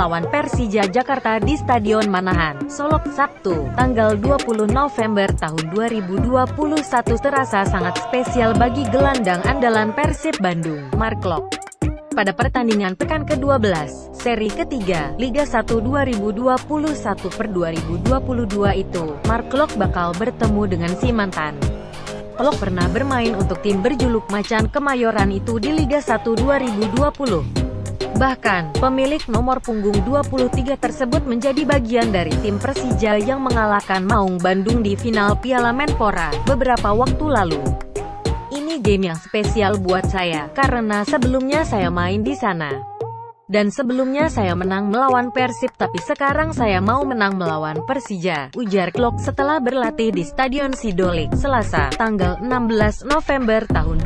melawan Persija Jakarta di Stadion Manahan, Solok, Sabtu, tanggal 20 November tahun 2021 terasa sangat spesial bagi gelandang andalan Persib Bandung, Mark Klok. Pada pertandingan pekan ke-12, seri ketiga, Liga 1 2021/2022 itu, Mark Klok bakal bertemu dengan si mantan. Klok pernah bermain untuk tim berjuluk Macan Kemayoran itu di Liga 1 2020. Bahkan, pemilik nomor punggung 23 tersebut menjadi bagian dari tim Persija yang mengalahkan Maung Bandung di final Piala Menpora beberapa waktu lalu. Ini game yang spesial buat saya, karena sebelumnya saya main di sana. Dan sebelumnya saya menang melawan Persib, tapi sekarang saya mau menang melawan Persija, ujar Klok setelah berlatih di Stadion Sidolik, Selasa, tanggal 16 November tahun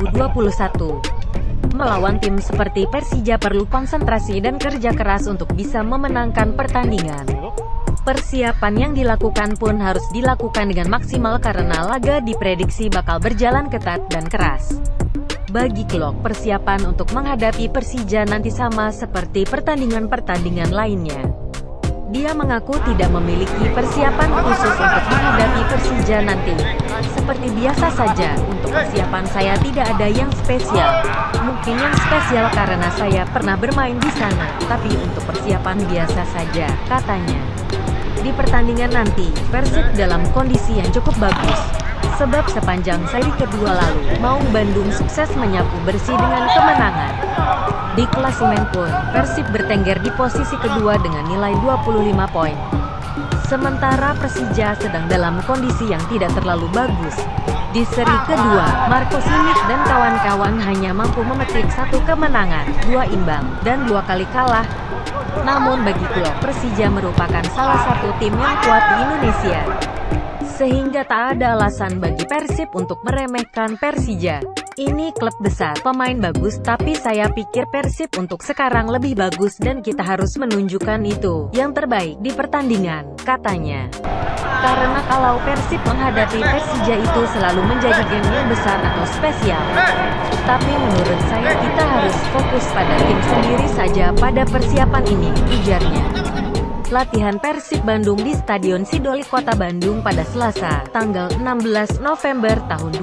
2021. Melawan tim seperti Persija perlu konsentrasi dan kerja keras untuk bisa memenangkan pertandingan. Persiapan yang dilakukan pun harus dilakukan dengan maksimal karena laga diprediksi bakal berjalan ketat dan keras. Bagi Klok, persiapan untuk menghadapi Persija nanti sama seperti pertandingan-pertandingan lainnya. Dia mengaku tidak memiliki persiapan khusus untuk menghadapi Persija nanti. Seperti biasa saja, untuk persiapan saya tidak ada yang spesial. Mungkin yang spesial karena saya pernah bermain di sana, tapi untuk persiapan biasa saja, katanya. Di pertandingan nanti, Persib dalam kondisi yang cukup bagus. Sebab sepanjang seri kedua lalu, Maung Bandung sukses menyapu bersih dengan kemenangan. Di klasemen pun, Persib bertengger di posisi kedua dengan nilai 25 poin. Sementara Persija sedang dalam kondisi yang tidak terlalu bagus. Di seri kedua, Marco Simic dan kawan-kawan hanya mampu memetik 1 kemenangan, 2 imbang, dan 2 kali kalah. Namun bagi Klok, Persija merupakan salah satu tim yang kuat di Indonesia. Sehingga tak ada alasan bagi Persib untuk meremehkan Persija. Ini klub besar, pemain bagus, tapi saya pikir Persib untuk sekarang lebih bagus dan kita harus menunjukkan itu yang terbaik di pertandingan, katanya. Karena kalau Persib menghadapi Persija itu selalu menjadi game yang besar atau spesial. Tapi menurut saya kita harus fokus pada tim sendiri saja pada persiapan ini, ujarnya. Latihan Persib Bandung di Stadion Sidolik Kota Bandung pada Selasa, tanggal 16 November tahun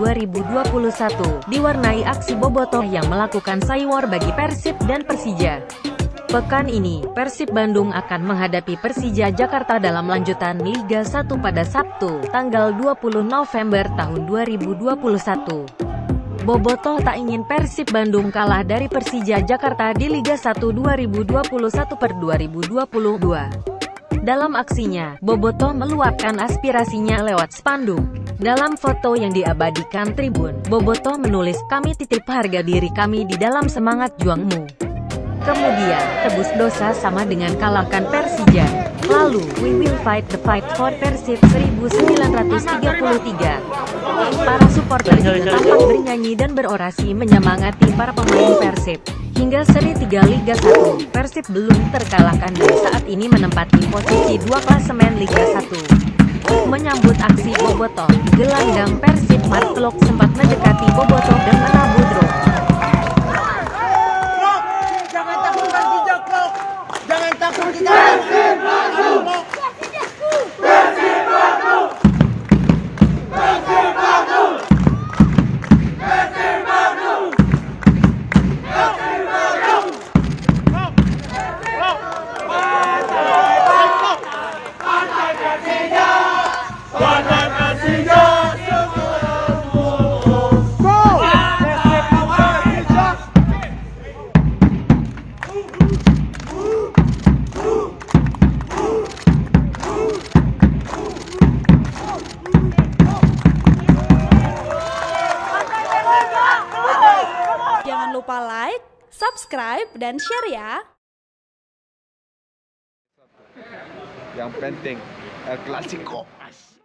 2021, diwarnai aksi bobotoh yang melakukan saywar bagi Persib dan Persija. Pekan ini, Persib Bandung akan menghadapi Persija Jakarta dalam lanjutan Liga 1 pada Sabtu, tanggal 20 November tahun 2021. Bobotoh tak ingin Persib Bandung kalah dari Persija Jakarta di Liga 1 2021/2022. Dalam aksinya, Bobotoh meluapkan aspirasinya lewat spanduk. Dalam foto yang diabadikan Tribun, Bobotoh menulis, "Kami titip harga diri kami di dalam semangat juangmu. Kemudian, tebus dosa sama dengan kalahkan Persija. Lalu, we will fight the fight for Persib 1933. Para supporter juga tampak bernyanyi dan berorasi menyemangati para pemain Persib. Hingga seri 3 Liga 1, Persib belum terkalahkan dan saat ini menempati posisi 2 klasemen Liga 1. Menyambut aksi bobotoh, gelandang Persib Mark Klok sempat mendekati bobotoh dan menabuh drone. Jangan takut Persija, Klok. Jangan takut kita. Persib Bandung. Persib Bandung. Persib Bandung. Persib Bandung. Persib Bandung. Partai Persija. Partai Persija. Jangan lupa like, subscribe, dan share ya. Yang penting El Clasico.